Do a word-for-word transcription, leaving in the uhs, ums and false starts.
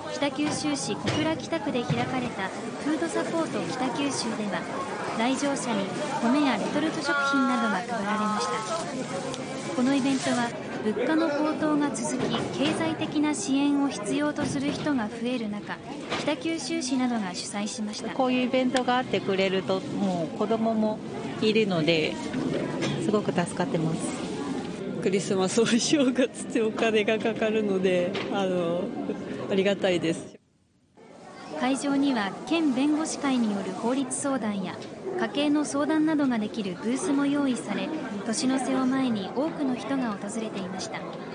北九州市小倉北区で開かれたフードサポート北九州では、来場者に米やレトルト食品などが配られました。このイベントは物価の高騰が続き、経済的な支援を必要とする人が増える中、北九州市などが主催しました。 こういうイベントがあってくれると、もう子供もいるのですごく助かってます。 クリスマスお正月ってお金がかかるので、あのありがたいです。 会場には県弁護士会による法律相談や家計の相談などができるブースも用意され、年の瀬を前に多くの人が訪れていました。